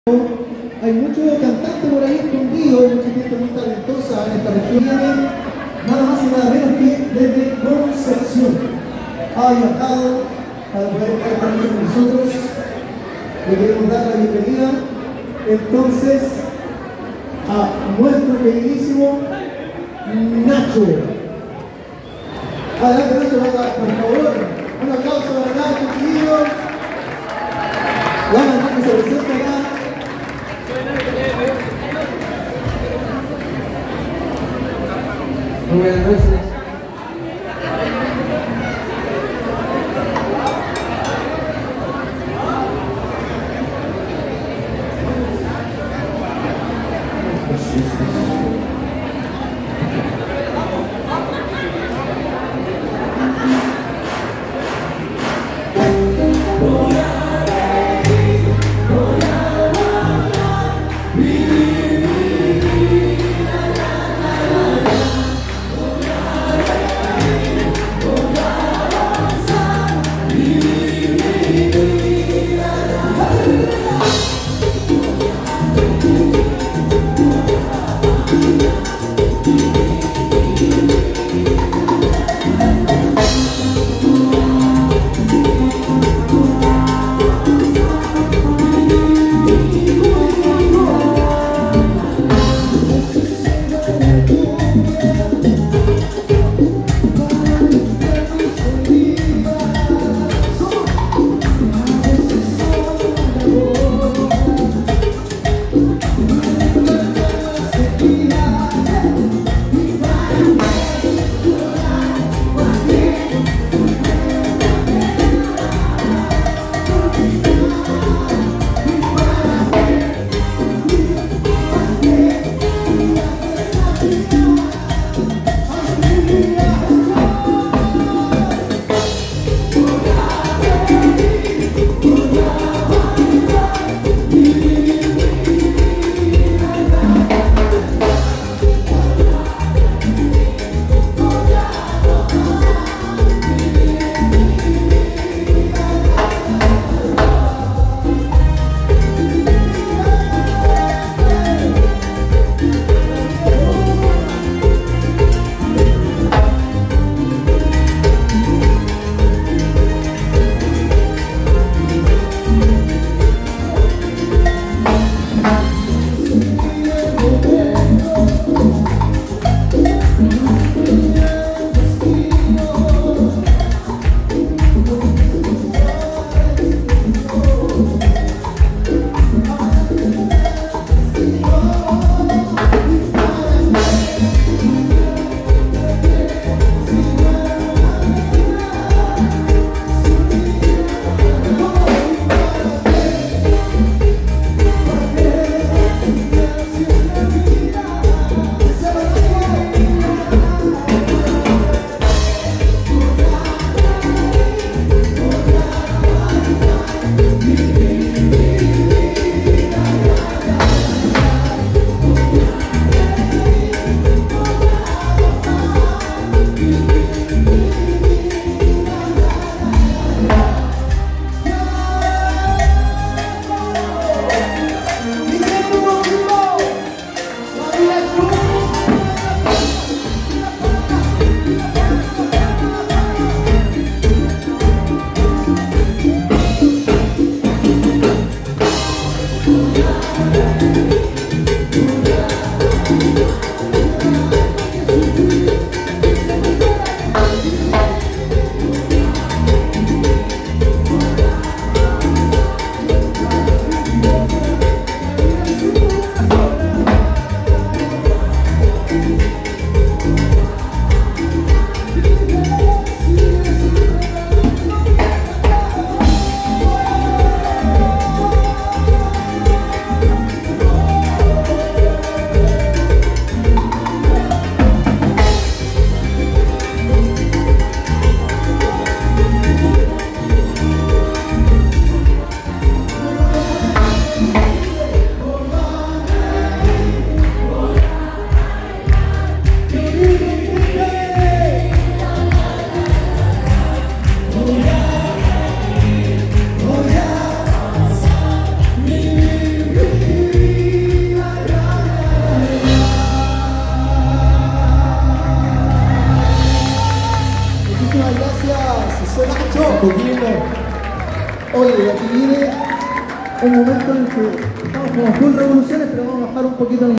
Hay muchos cantantes por ahí escondidos, mucha gente muy talentosa en esta región. Vienen nada más y nada menos que desde Concepción. Ha viajado para poder estar con nosotros. Le queremos dar la bienvenida entonces a nuestro queridísimo Nacho. Adelante Nacho, por favor. Un aplauso para Nacho, querido. Vamos a que se presente acá. Muy buenas noches. Muchísimas gracias, Sonacho. Poquito. Oye, aquí viene un momento en el que estamos como full revoluciones, pero vamos a bajar un poquito.